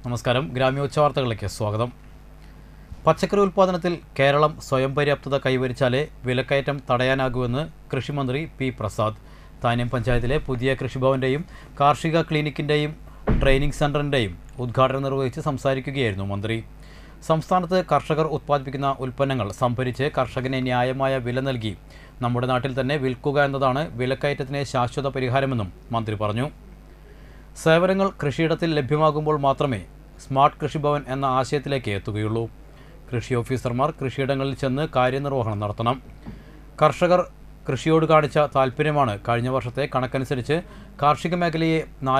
നമസ്കാരം. ഗ്രാമ്യ ഉച്ചവാർത്തകളിലേക്ക് സ്വാഗതം. പച്ചക്കറി ഉൽപ്പാദനത്തിൽ കേരളം സ്വയം പര്യാപ്തത കൈവരിച്ചാലേ വിലക്കയറ്റം തടയാനാകുമെന്ന് കൃഷിമന്ത്രി പി പ്രസാദ്. താന്യം പഞ്ചായത്തിലെ പുതിയ കൃഷിഭവന്റെയും കാർഷിക ക്ലിനിക്കിന്റെയും ട്രെയിനിംഗ് സെന്ററിന്റെയും ഉദ്ഘാടനം നിർവഹിച്ച് സംസാരിക്കുകയായിരുന്നു മന്ത്രി. സംസ്ഥാനത്ത് കർഷകർ ഉത്പാദിപ്പിക്കുന്ന ഉൽപ്പന്നങ്ങൾ സംഭരിച്ച് കർഷകന് ന്യായമായ വില നൽകി നമ്മുടെ നാട്ടിൽ തന്നെ വിൽക്കുക എന്നതാണ് വിലക്കയറ്റത്തിന് ശാശ്വത പരിഹാരമെന്നും മന്ത്രി പറഞ്ഞു. സേവനങ്ങൾ കൃഷിയിടത്തിൽ ലഭ്യമാകുമ്പോൾ മാത്രമേ സ്മാർട്ട് കൃഷിഭവൻ എന്ന ആശയത്തിലേക്ക് എത്തുകയുള്ളൂ. കൃഷി ഓഫീസർമാർ കൃഷിയിടങ്ങളിൽ ചെന്ന് കാര്യനിർവഹണം നടത്തണം. കർഷകർ കൃഷിയോട് കാണിച്ച താൽപ്പര്യമാണ് കഴിഞ്ഞ വർഷത്തെ കണക്കനുസരിച്ച് കാർഷിക മേഖലയെ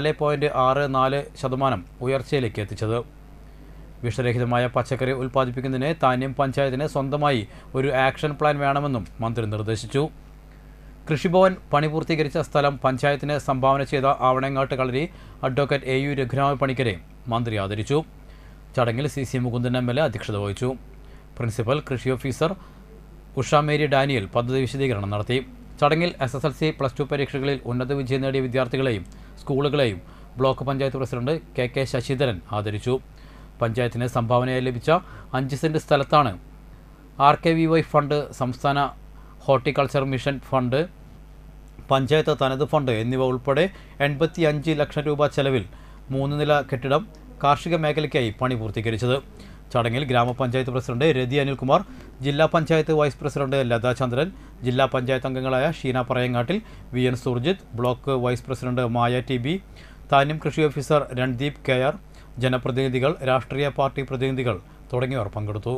4.64% ഉയർച്ചയിലേക്ക് എത്തിച്ചത്. വിഷരഹിതമായ പച്ചക്കറി ഉൽപ്പാദിപ്പിക്കുന്നതിന് താന്യം പഞ്ചായത്തിന് സ്വന്തമായി ഒരു ആക്ഷൻ പ്ലാൻ വേണമെന്നും മന്ത്രി നിർദ്ദേശിച്ചു. കൃഷിഭവൻ പണി പൂർത്തീകരിച്ച സ്ഥലം പഞ്ചായത്തിന് സംഭാവന ചെയ്ത ആവണങ്ങാട്ട് കളരി അഡ്വക്കേറ്റ് AU രഘുരാമ പണിക്കരെ മന്ത്രി ആദരിച്ചു. ചടങ്ങിൽ CC മുകുന്ദൻ MLA അധ്യക്ഷത വഹിച്ചു. പ്രിൻസിപ്പൽ കൃഷി ഓഫീസർ ഉഷാമേരി ഡാനിയൽ പദ്ധതി വിശദീകരണം നടത്തി. ചടങ്ങിൽ SSLC +2 പരീക്ഷകളിൽ ഉന്നത വിജയം നേടിയ വിദ്യാർത്ഥികളെയും സ്കൂളുകളെയും block panchayat president KK Sasidharan ആദരിച്ചു. പഞ്ചായത്തിന് സംഭാവനയായി ലഭിച്ച 5 സെന്റ് സ്ഥലത്താണ് RKVY ഫണ്ട്, സംസ്ഥാന ഹോർട്ടിക്കൾച്ചർ മിഷൻ ഫണ്ട്, പഞ്ചായത്ത് തനത് ഫണ്ട് എന്നിവ ഉൾപ്പെടെ 85 ലക്ഷം രൂപ ചെലവിൽ 3 നില കെട്ടിടം കാർഷിക മേഖലയ്ക്കായി പണി പൂർത്തീകരിച്ചത്. ചടങ്ങിൽ ഗ്രാമപഞ്ചായത്ത് പ്രസിഡന്റ് രതി അനിൽകുമാർ, ജില്ലാ പഞ്ചായത്ത് വൈസ് പ്രസിഡന്റ് ലതാ ചന്ദ്രൻ, ജില്ലാ പഞ്ചായത്ത് അംഗങ്ങളായ Sheena Parayangattil, VN Surjith, block vice president Maya TB, Thanyam കൃഷി ഓഫീസർ രൺദീപ് KR, ജനപ്രതിനിധികൾ, രാഷ്ട്രീയ പാർട്ടി പ്രതിനിധികൾ തുടങ്ങിയവർ പങ്കെടുത്തു.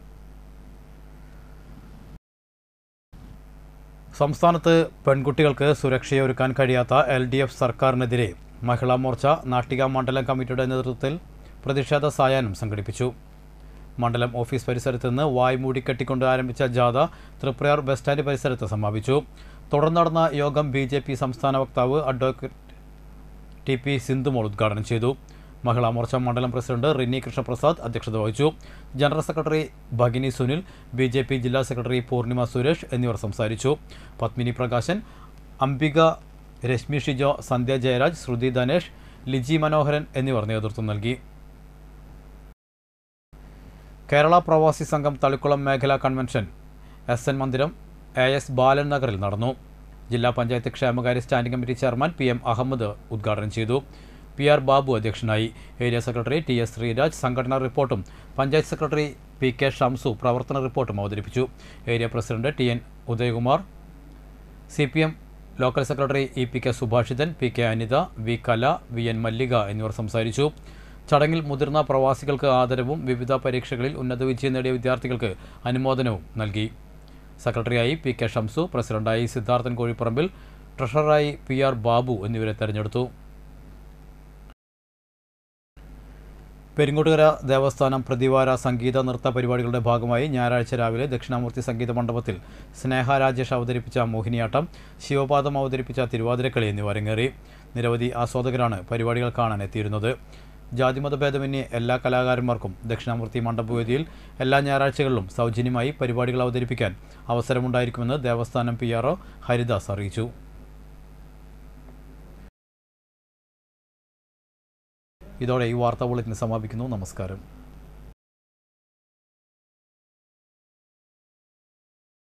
സംസ്ഥാനത്ത് പെൺകുട്ടികൾക്ക് സുരക്ഷയൊരുക്കാൻ കഴിയാത്ത LDF സർക്കാരിനെതിരെ മഹിളാ മോർച്ച നാട്ടിക മണ്ഡലം കമ്മിറ്റിയുടെ നേതൃത്വത്തിൽ പ്രതിഷേധ സായാഹ്നം സംഘടിപ്പിച്ചു. മണ്ഡലം ഓഫീസ് പരിസരത്ത് നിന്ന് വായ്മൂടി കെട്ടിക്കൊണ്ട് ആരംഭിച്ച ജാഥ തൃപ്രയാർ ബസ് സ്റ്റാൻഡ് പരിസരത്ത് സമാപിച്ചു. തുടർന്ന് നടന്ന യോഗം BJP സംസ്ഥാന വക്താവ് അഡ്വക്കേറ്റ് TP സിന്ധുമോൾ ഉദ്ഘാടനം ചെയ്തു. മഹിളാ മോർച്ച മണ്ഡലം പ്രസിഡന്റ് റിനി കൃഷ്ണപ്രസാദ് അധ്യക്ഷത വഹിച്ചു. General secretary Bhagini Sunil, BJP ജില്ലാ സെക്രട്ടറി പൂർണിമ സുരേഷ് എന്നിവർ സംസാരിച്ചു. പത്മിനി പ്രകാശൻ, അംബിക, രശ്മി ഷിജോ, സന്ധ്യ ജയരാജ്, ശ്രുതി ധനേഷ്, ലിജി മനോഹരൻ എന്നിവർ നേതൃത്വം നൽകി. കേരള പ്രവാസി സംഘം തളിക്കുളം മേഖലാ convention SN Mandiram AS Balan നഗറിൽ നടന്നു. ജില്ലാ പഞ്ചായത്ത് ക്ഷേമകാര്യ standing committee chairman PM Ahammed ഉദ്ഘാടനം ചെയ്തു. PR ബാബു അധ്യക്ഷനായി. ഏരിയ സെക്രട്ടറി TS ശ്രീരാജ് സംഘടനാ റിപ്പോർട്ടും പഞ്ചായത്ത് സെക്രട്ടറി PK ഷംസു പ്രവർത്തന റിപ്പോർട്ടും അവതരിപ്പിച്ചു. Area president TN Udayakumar, CPM local secretary EPK Subhashithan, PK Anitha, V Kala, VN Mallika എന്നിവർ സംസാരിച്ചു. ചടങ്ങിൽ മുതിർന്ന പ്രവാസികൾക്ക് ആദരവും വിവിധ പരീക്ഷകളിൽ ഉന്നത വിജയം നേടിയ വിദ്യാർത്ഥികൾക്ക് അനുമോദനവും നൽകി. സെക്രട്ടറിയായി PK ഷംസു, പ്രസിഡന്റായി സിദ്ധാർത്ഥൻ കോഴിപ്പറമ്പിൽ, ട്രഷററായി PR ബാബു എന്നിവരെ തെരഞ്ഞെടുത്തു. പെരിങ്ങോട്ടുകര ദേവസ്ഥാനം പ്രതിവാര സംഗീത നൃത്ത പരിപാടികളുടെ ഭാഗമായി ഞായറാഴ്ച രാവിലെ ദക്ഷിണാമൂർത്തി സംഗീത മണ്ഡപത്തിൽ സ്നേഹ രാജേഷ് അവതരിപ്പിച്ച മോഹിനിയാട്ടം, ശിവപാദം അവതരിപ്പിച്ച തിരുവാതിരക്കളി എന്നിവ അരങ്ങേറി. നിരവധി ആസ്വാദകരാണ് പരിപാടികൾ കാണാൻ എത്തിയിരുന്നത്. ജാതിമതഭേദമന്യേ എല്ലാ കലാകാരന്മാർക്കും ദക്ഷിണാമൂർത്തി മണ്ഡപവേദിയിൽ എല്ലാ ഞായറാഴ്ചകളിലും സൗജന്യമായി പരിപാടികൾ അവതരിപ്പിക്കാൻ അവസരമുണ്ടായിരിക്കുമെന്ന് ദേവസ്ഥാനം PRO ഹരിദാസ് അറിയിച്ചു. ഇതോടെ ഈ വാർത്താ ബുള്ളറ്റിൻ സമാപിക്കുന്നു. നമസ്കാരം.